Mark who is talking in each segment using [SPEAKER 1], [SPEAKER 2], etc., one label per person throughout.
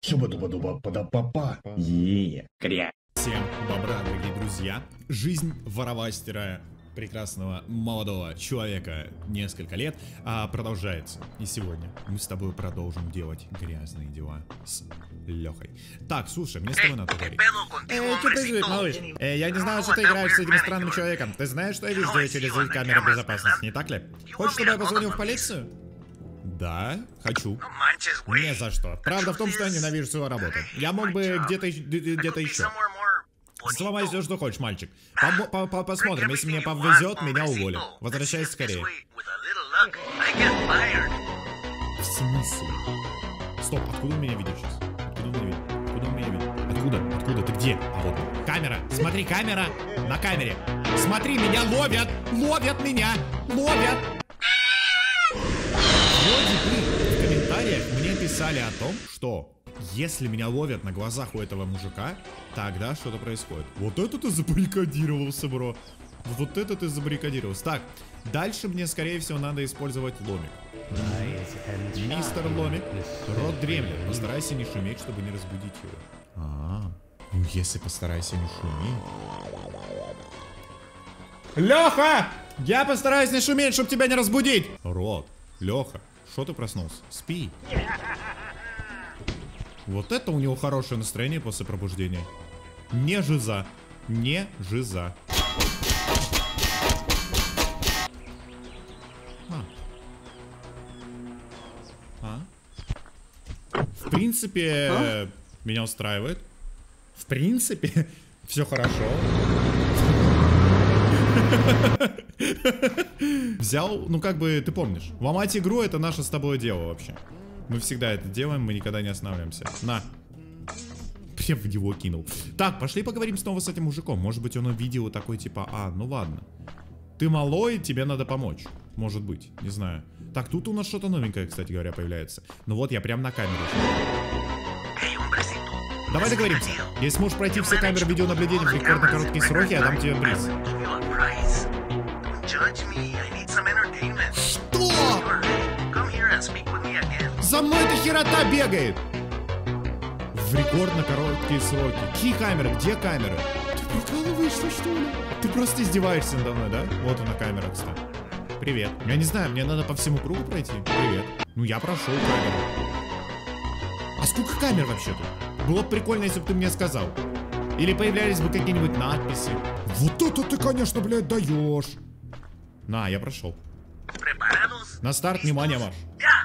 [SPEAKER 1] Шуба-дуба-дуба-пада-папа. Кря.
[SPEAKER 2] Всем добра, дорогие друзья. Жизнь воровастера, прекрасного молодого человека, несколько лет, продолжается. И сегодня мы с тобой продолжим делать грязные дела с Лехой. Так, слушай, мне с тобой надо говорить. Что происходит, малыш? Я не знаю, что ты играешь с этим странным человеком. Ты знаешь, что я вижу через камеры безопасности, не так ли? Хочешь, чтобы я позвонил в полицию? Да, хочу. Не за что. Правда в том, что я ненавижу свою работу. Я мог бы где-то еще. Сломай все, что хочешь, мальчик. Посмотрим, если мне повезет, меня уволят. Возвращайся скорее. В смысле? Стоп, откуда он меня видит сейчас? Откуда он меня видит? Откуда он меня видит? Откуда? Откуда? Ты где? А вот он. Камера. Смотри, камера. На камере. Смотри, меня ловят. Ловят меня. Ловят. Вроде бы в комментариях мне писали о том, что если меня ловят на глазах у этого мужика, тогда что-то происходит. Вот это ты забаррикадировался, бро. Вот это ты забаррикадировался. Так, дальше мне, скорее всего, надо использовать ломик. Мистер Ломик, рот дремлет. Постарайся не шуметь, чтобы не разбудить его. Ну если постарайся не шуметь. Леха! Я постараюсь не шуметь, чтобы тебя не разбудить. Рот, Леха, что ты проснулся? Спи. Вот это у него хорошее настроение после пробуждения. Не жиза. Не жиза. В принципе, меня устраивает. В принципе, все хорошо. Взял, ну как бы, ты помнишь. Ломать игру — это наше с тобой дело вообще. Мы всегда это делаем, мы никогда не останавливаемся. На. Прям в него кинул. Так, пошли поговорим снова с этим мужиком. Может быть, он увидел такой типа, ну ладно. Ты малой, тебе надо помочь. Может быть, не знаю. Так, тут у нас что-то новенькое, кстати говоря, появляется. Ну вот, я прям на камеру. Давай договоримся. Если сможешь пройти все камеры видеонаблюдения в рекордно короткие сроки, я дам тебе приз. Что? За мной эта херота бегает! В рекордно короткие сроки. Какие камеры? Где камеры? Ты прикалываешься, что ли? Ты просто издеваешься надо мной, да? Вот она камера, кстати. Привет. Я не знаю, мне надо по всему кругу пройти. Привет. Ну я прошел камеру. А сколько камер вообще тут? Было бы прикольно, если бы ты мне сказал. Или появлялись бы какие-нибудь надписи. Вот это ты, конечно, блядь, даешь. На, я прошел. На старт, внимание, марш.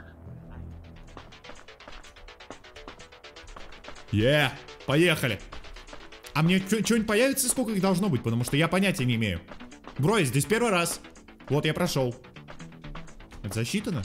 [SPEAKER 2] Поехали. А мне что-нибудь появится, сколько их должно быть? Потому что я понятия не имею. Бро, здесь первый раз. Вот я прошел. Это засчитано?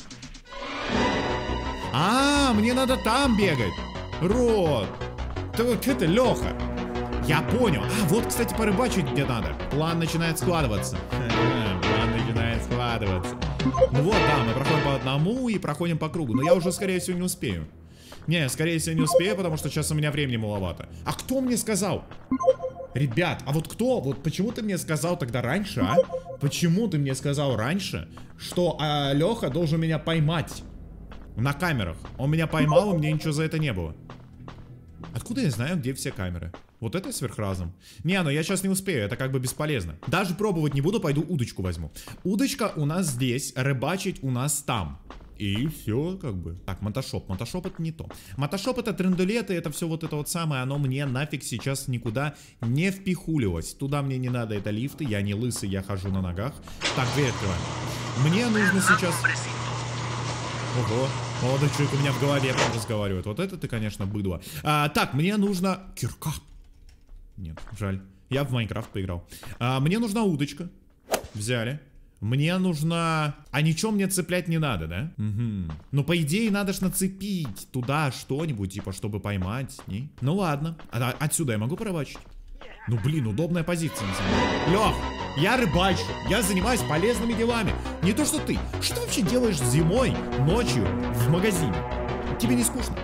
[SPEAKER 2] Мне надо там бегать. Рот. Это Леха. Я понял. Вот, кстати, порыбачить где надо. План начинает складываться. План начинает складываться. Ну вот, да, мы проходим по одному и проходим по кругу. Но я уже, скорее всего, не успею. Не, скорее всего, не успею, потому что сейчас у меня времени маловато. А кто мне сказал? Ребят, а вот кто? Вот почему ты мне сказал тогда раньше, а? Почему ты мне сказал раньше, что Леха должен меня поймать на камерах? Он меня поймал, и мне ничего за это не было. Откуда я знаю, где все камеры? Вот это сверхразум. Не, ну я сейчас не успею, это как бы бесполезно. Даже пробовать не буду, пойду удочку возьму. Удочка у нас здесь, рыбачить у нас там. И все, как бы. Так, мотошоп. Мотошоп это не то. Мотошоп это трендулеты, это все вот это вот самое. Оно мне нафиг сейчас никуда не впихулилось. Туда мне не надо, это лифты. Я не лысый, я хожу на ногах. Так, дверь открываем. Мне нужно сейчас... Ого, молодой человек у меня в голове прям разговаривает. Вот это ты, конечно, быдло. Так, мне нужно... Кирка. Нет, жаль. Я в Майнкрафт поиграл. Мне нужна удочка. Взяли. Мне нужно... А ничего мне цеплять не надо, да? Угу. Ну, по идее, надо ж нацепить туда что-нибудь, типа, чтобы поймать. Не? Ну, ладно. Отсюда я могу порыбачить? Ну, блин, удобная позиция, на самом деле. Лёх, я рыбачу. Я занимаюсь полезными делами. Не то, что ты. Что ты вообще делаешь зимой, ночью, в магазине? Тебе не скучно?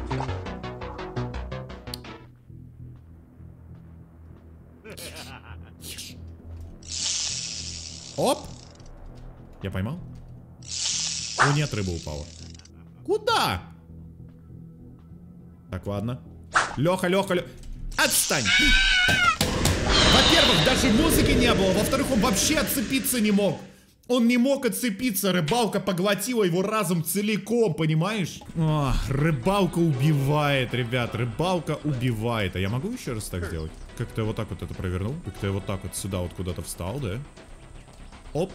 [SPEAKER 2] Оп! Я поймал? О, нет, рыба упала. Куда? Так, ладно. Леха. Отстань! Во-первых, даже музыки не было. Во-вторых, он вообще отцепиться не мог. Он не мог отцепиться. Рыбалка поглотила его разум целиком, понимаешь? О, рыбалка убивает, ребят. Рыбалка убивает. А я могу еще раз так сделать? Как-то я вот так вот это провернул. Как-то я вот так вот сюда вот куда-то встал, да? Оп.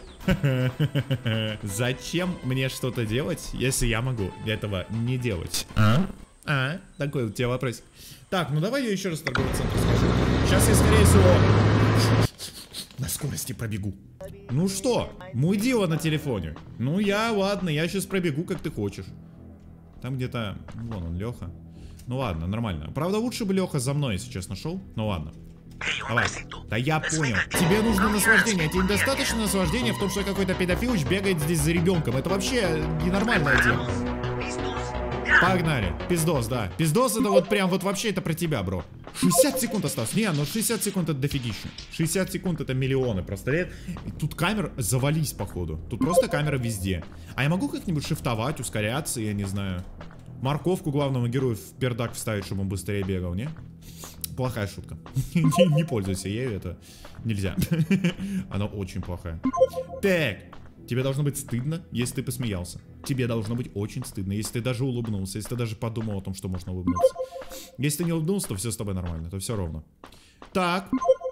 [SPEAKER 2] Зачем мне что-то делать, если я могу этого не делать? Такой у тебя вопрос. Так, ну давай я еще раз в торговый центр схожу. Сейчас я, скорее всего, на скорости пробегу. Ну что, мудила на телефоне. Ну ладно, я сейчас пробегу, как ты хочешь. Там где-то, вон он, Леха. Ну ладно, нормально. Правда, лучше бы Леха за мной, если честно, шел. Ну ладно. Давай. Да я понял. Тебе нужно наслаждение. Тебе недостаточно наслаждения в том, что какой-то педофилыч бегает здесь за ребенком. Это вообще ненормальное дело. Погнали. Пиздос, да. Пиздос это вот прям вот вообще это про тебя, бро. 60 секунд осталось. Не, ну 60 секунд это дофигища. 60 секунд это миллионы просто лет. И тут камер завались, походу. Тут просто камера везде. А я могу как-нибудь шифтовать, ускоряться, я не знаю. Морковку главному герою в пердак вставить, чтобы он быстрее бегал, не? Плохая шутка. Не пользуйся ею, это нельзя. Она очень плохая. Так. Тебе должно быть стыдно, если ты посмеялся. Тебе должно быть очень стыдно, если ты даже улыбнулся, если ты даже подумал о том, что можно улыбнуться. Если ты не улыбнулся, то все с тобой нормально, то все ровно. Так.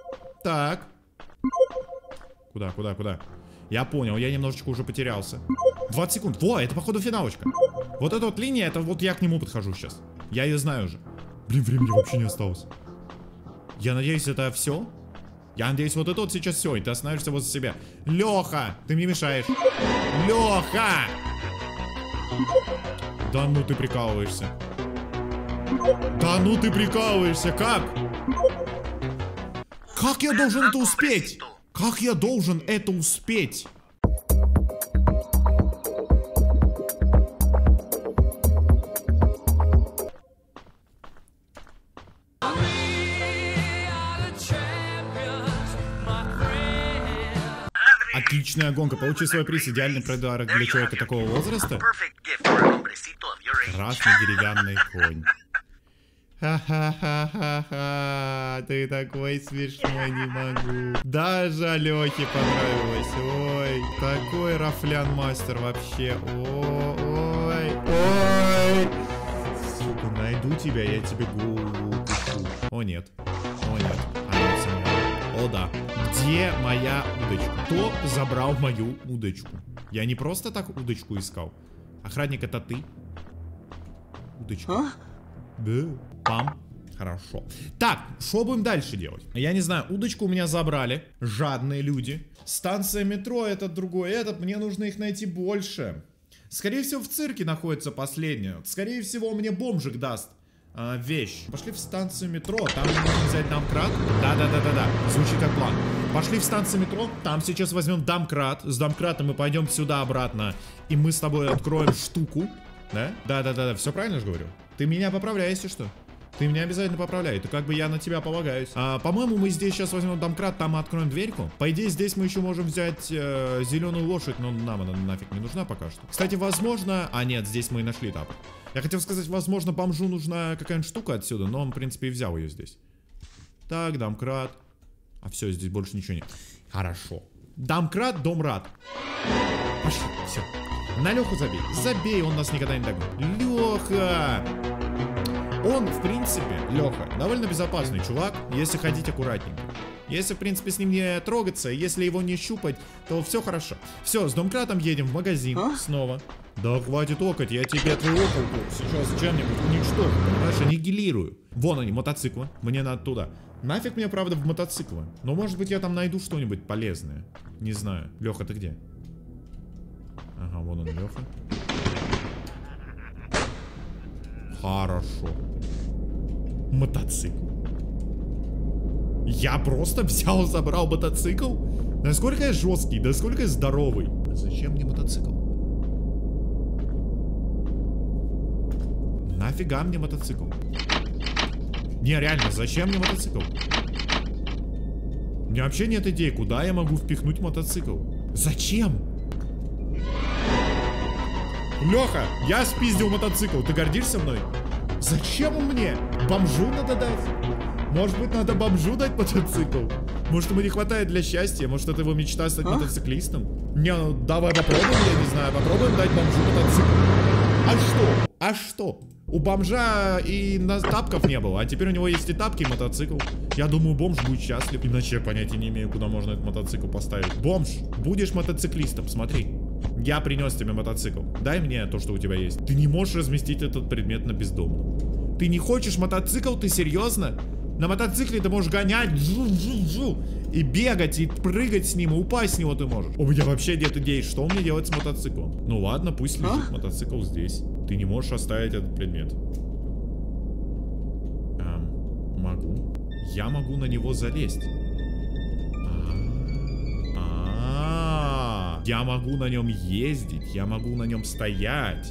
[SPEAKER 2] Куда? Я понял, я немножечко уже потерялся. 20 секунд. Во, это походу финалочка. Вот эта вот линия, это вот я к нему подхожу сейчас. Я ее знаю уже. Блин, времени вообще не осталось. Я надеюсь, это все. Я надеюсь, вот это вот сейчас все, и ты остановишься возле себя. Леха, ты мне мешаешь. Леха! Да ну ты прикалываешься. Да ну ты прикалываешься, как? Как я должен это успеть? Как я должен это успеть? Отличная гонка. Получи свой приз. Идеальный подарок для человека такого возраста. Красный деревянный конь. Ха-ха-ха-ха-ха. Ты такой смешной, не могу. Даже Алёхе понравилось. Ой, такой рафлян мастер вообще. Ой. Сука, найду тебя, я тебе голову укушу. О нет. О да. Где моя удочка? Кто забрал мою удочку? Я не просто так удочку искал. Охранник, это ты? Удочка. Да. Пам. Хорошо. Так, что будем дальше делать? Я не знаю, удочку у меня забрали. Жадные люди. Станция метро, этот другой, этот. Мне нужно их найти больше. Скорее всего, в цирке находится последняя. Скорее всего, мне бомжик даст вещь. Пошли в станцию метро, там нужно взять домкрат. Да. Звучит как план. Пошли в станцию метро, там сейчас возьмем домкрат. С домкратом мы пойдем сюда обратно. И мы с тобой откроем штуку. Да? Да, все правильно же говорю? Ты меня поправляй, если что. Ты меня обязательно поправляй, это как бы я на тебя полагаюсь. По-моему, мы здесь сейчас возьмем домкрат, там мы откроем дверьку. По идее, здесь мы еще можем взять зеленую лошадь, но нам она нафиг не нужна пока что. Кстати, возможно... А, нет, здесь мы и нашли тапок. Я хотел сказать, возможно, бомжу нужна какая-нибудь штука отсюда, но он, в принципе, и взял ее здесь. Так, домкрат. А все, здесь больше ничего нет. Хорошо. Домкрат, домрат. Пошли, все. На Леху забей. Забей, он нас никогда не догонит. Леха! Он, в принципе, Леха, довольно безопасный чувак, если ходить аккуратненько. Если, в принципе, с ним не трогаться, если его не щупать, то все хорошо. Все, с домкратом едем в магазин снова. Да хватит окать, я тебе твою околку сейчас чем-нибудь уничтожу, понимаешь, аннигилирую. Вон они, мотоциклы, мне надо туда. Нафиг мне, правда, в мотоциклы. Но, может быть, я там найду что-нибудь полезное. Не знаю. Леха, ты где? Ага, вон он, Леха. Хорошо. Мотоцикл. Я просто взял, забрал мотоцикл? Насколько я жесткий, насколько я здоровый. Зачем мне мотоцикл? Нафига мне мотоцикл? Не, реально, зачем мне мотоцикл? У меня вообще нет идей, куда я могу впихнуть мотоцикл. Зачем? Леха, я спиздил мотоцикл, ты гордишься мной? Зачем он мне? Бомжу надо дать? Может быть, надо бомжу дать мотоцикл? Может, ему не хватает для счастья? Может, это его мечта стать мотоциклистом? Не, ну давай попробуем, я не знаю. Попробуем дать бомжу мотоцикл. А что? А что? У бомжа и тапков не было, а теперь у него есть и тапки, и мотоцикл. Я думаю, бомж будет счастлив. Иначе я понятия не имею, куда можно этот мотоцикл поставить. Бомж, будешь мотоциклистом, смотри. Я принес тебе мотоцикл. Дай мне то, что у тебя есть. Ты не можешь разместить этот предмет на бездомном. Ты не хочешь мотоцикл? Ты серьезно? На мотоцикле ты можешь гонять и бегать, и прыгать с ним, и упасть с него ты можешь. У меня вообще нет идей, что мне делать с мотоциклом. Ну ладно, пусть лежит мотоцикл здесь. Ты не можешь оставить этот предмет. Могу. Я могу на него залезть. Я могу на нем ездить, я могу на нем стоять.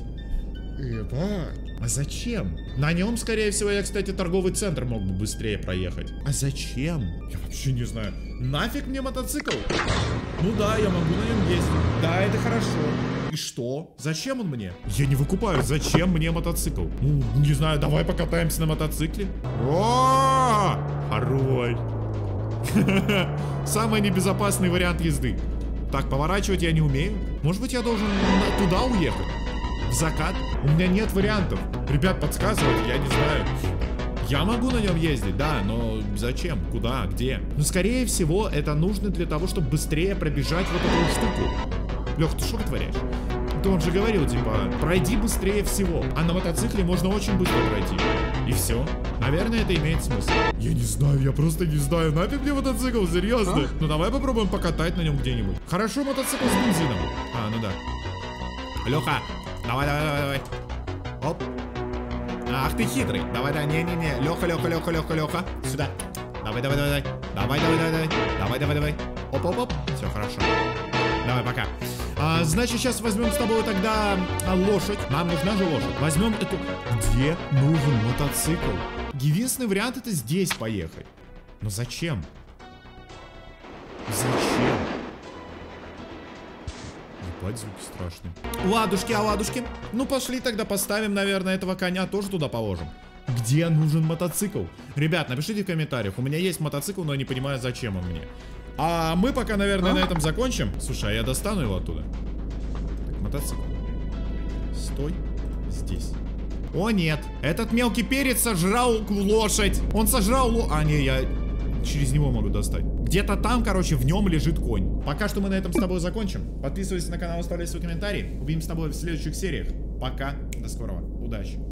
[SPEAKER 2] А зачем? На нем, скорее всего, я, кстати, торговый центр мог бы быстрее проехать. А зачем? Я вообще не знаю. Нафиг мне мотоцикл? Ну да, я могу на нем ездить. Да, это хорошо. И что? Зачем он мне? Я не выкупаю, зачем мне мотоцикл? Ну, не знаю, давай покатаемся на мотоцикле. О, хорош. Самый небезопасный вариант езды. Так, поворачивать я не умею. Может быть, я должен туда уехать? В закат? У меня нет вариантов. Ребят, подсказывайте, я не знаю. Я могу на нем ездить, да, но зачем? Куда? Где? Ну, скорее всего, это нужно для того, чтобы быстрее пробежать вот эту штуку. Лех, ты что вытворяешь? То он же говорил, типа, пройди быстрее всего. А на мотоцикле можно очень быстро пройти. И все. Наверное, это имеет смысл. Я не знаю, я просто не знаю. Нафиг мне мотоцикл, серьезно? Ну, давай попробуем покатать на нем где-нибудь. Хорошо, мотоцикл с бензином. А, ну да. Леха, давай. Оп. Ах ты хитрый. Давай, не-не-не. Леха. Сюда. Давай. Давай. Оп. Все, хорошо. Давай, пока. Значит, сейчас возьмем с тобой тогда лошадь. Нам нужна же лошадь. Возьмем эту... Где нужен мотоцикл? Единственный вариант — это здесь поехать. Но зачем? Зачем? Ебать, звуки страшные. Ладушки. Ну, пошли тогда поставим, наверное, этого коня тоже туда положим. Где нужен мотоцикл? Ребят, напишите в комментариях. У меня есть мотоцикл, но я не понимаю, зачем он мне. А мы пока, наверное, на этом закончим. Слушай, а я достану его оттуда. Так, мотоцикл. Стой здесь. О, нет. Этот мелкий перец сожрал лошадь. Он сожрал лошадь. А, не, я через него могу достать. Где-то там, короче, в нем лежит конь. Пока что мы на этом с тобой закончим. Подписывайся на канал, оставляй свои комментарии. Увидимся с тобой в следующих сериях. Пока. До скорого. Удачи.